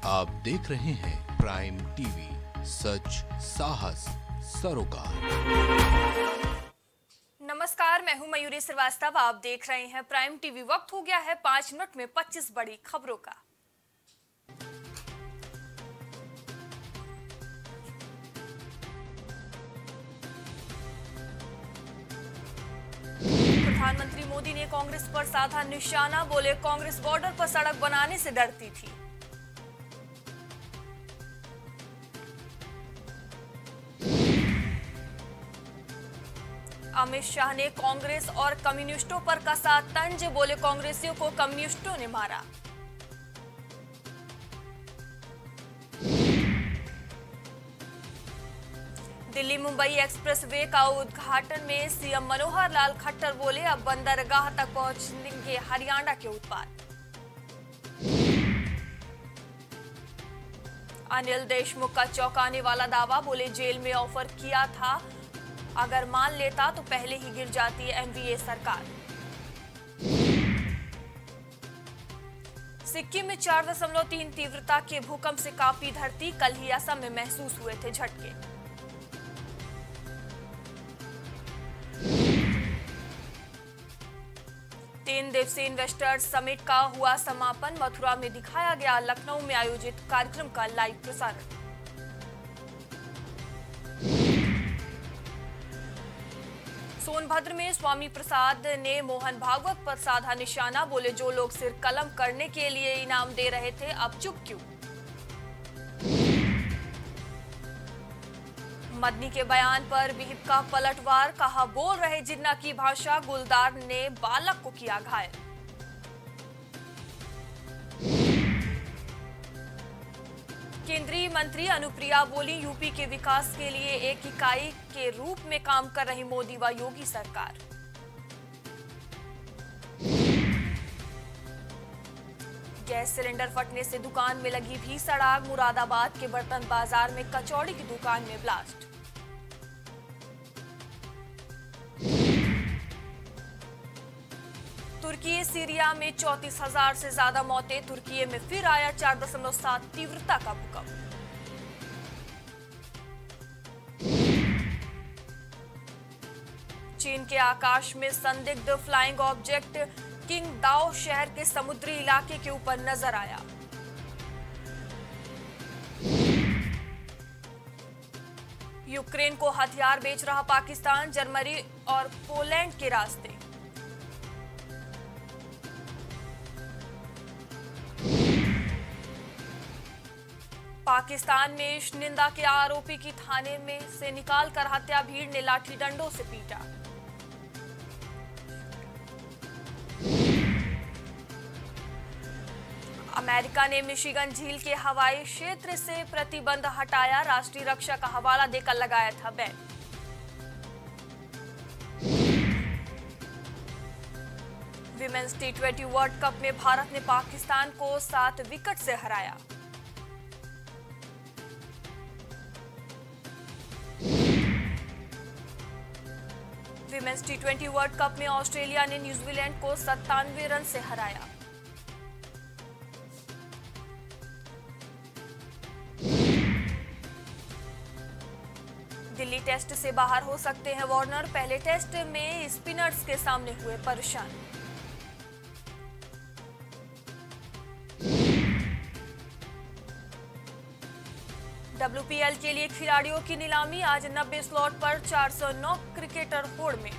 आप देख रहे हैं प्राइम टीवी, सच साहस सरोकार। नमस्कार, मैं हूं मयूरी श्रीवास्तव। आप देख रहे हैं प्राइम टीवी। वक्त हो गया है 5 मिनट में 25 बड़ी खबरों का। प्रधानमंत्री मोदी ने कांग्रेस पर साधा निशाना। बोले, कांग्रेस बॉर्डर पर सड़क बनाने से डरती थी। अमित शाह ने कांग्रेस और कम्युनिस्टों पर कसा तंज। बोले, कांग्रेसियों को कम्युनिस्टों ने मारा। दिल्ली मुंबई एक्सप्रेसवे का उद्घाटन में सीएम मनोहर लाल खट्टर बोले, अब बंदरगाह तक पहुंचेंगे हरियाणा के उत्पाद। अनिल देशमुख का चौंकाने वाला दावा। बोले, जेल में ऑफर किया था, अगर मान लेता तो पहले ही गिर जाती एनडीए सरकार। सिक्किम में 4.3 तीव्रता के भूकंप से कांपी धरती। कल ही असम में महसूस हुए थे झटके। तीन दिवसीय इन्वेस्टर्स समिट का हुआ समापन। मथुरा में दिखाया गया लखनऊ में आयोजित कार्यक्रम का लाइव प्रसारण। सोनभद्र में स्वामी प्रसाद ने मोहन भागवत पर साधा निशाना। बोले, जो लोग सिर कलम करने के लिए इनाम दे रहे थे, अब चुप क्यों। मदनी के बयान पर विहिप का पलटवार। कहा, बोल रहे जिन्ना की भाषा। गुलदार ने बालक को किया घायल। केंद्रीय मंत्री अनुप्रिया बोली, यूपी के विकास के लिए एक इकाई के रूप में काम कर रही मोदी व योगी सरकार। गैस सिलेंडर फटने से दुकान में लगी भीषण आग। मुरादाबाद के बर्तन बाजार में कचौड़ी की दुकान में ब्लास्ट। तुर्की सीरिया में 34,000 से ज्यादा मौतें। तुर्की में फिर आया 4.7 तीव्रता का भूकंप। चीन के आकाश में संदिग्ध फ्लाइंग ऑब्जेक्ट किंगदाओ शहर के समुद्री इलाके के ऊपर नजर आया। यूक्रेन को हथियार बेच रहा पाकिस्तान। जर्मनी और पोलैंड के रास्ते। पाकिस्तान में निंदा के आरोपी की थाने में से निकालकर हत्या। भीड़ ने लाठी डंडों से पीटा। अमेरिका ने मिशिगन झील के हवाई क्षेत्र से प्रतिबंध हटाया। राष्ट्रीय रक्षा का हवाला देकर लगाया था ban. Women's T20 world cup में भारत ने पाकिस्तान को 7 विकेट से हराया। विमेंस T20 वर्ल्ड कप में ऑस्ट्रेलिया ने न्यूजीलैंड को 97 रन से हराया। दिल्ली टेस्ट से बाहर हो सकते हैं वार्नर। पहले टेस्ट में स्पिनर्स के सामने हुए परेशान। WPL के लिए खिलाड़ियों की नीलामी। आज 90 स्लॉट पर 409 क्रिकेटर होड़ में।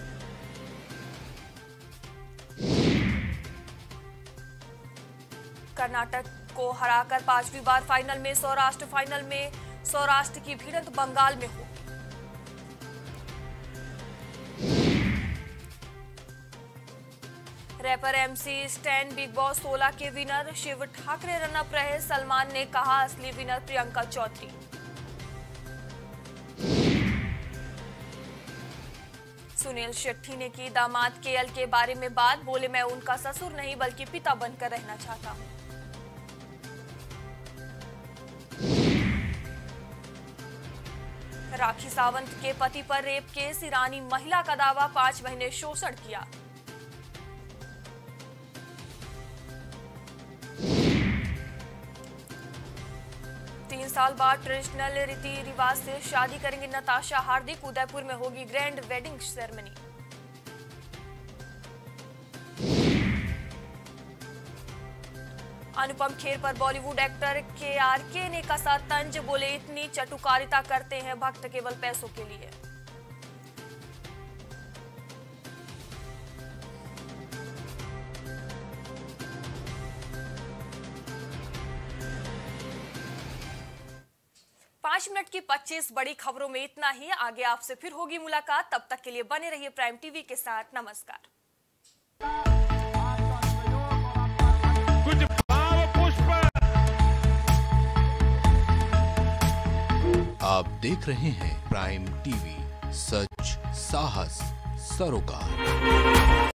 कर्नाटक को हराकर 5वीं बार फाइनल में सौराष्ट्र। फाइनल में सौराष्ट्र की भिड़ंत बंगाल में होगी। Rapper MC Stan Bigg Boss 16 के विनर। शिव ठाकरे रनअप रहे। सलमान ने कहा, असली विनर प्रियंका चौधरी। सुनील शेट्टी ने की दामाद KL के बारे में बात। बोले, मैं उनका ससुर नहीं बल्कि पिता बनकर रहना चाहता हूं। राखी सावंत के पति पर रेप केस। ईरानी महिला का दावा, 5 महीने शोषण किया। साल बाद ट्रेडिशनल रीति रिवाज से शादी करेंगे नताशा हार्दिक। उदयपुर में होगी grand wedding ceremony. Anupam Kher पर बॉलीवुड एक्टर KRK ने कसा तंज। बोले इतनी चटुकारिता करते हैं भक्त केवल पैसों के लिए। पांच मिनट की 25 बड़ी खबरों में इतना ही। आगे आपसे फिर होगी मुलाकात। तब तक के लिए बने रहिए प्राइम टीवी के साथ। नमस्कार। कुछ भाव पुष्प। आप देख रहे हैं प्राइम टीवी, सच साहस सरोकार।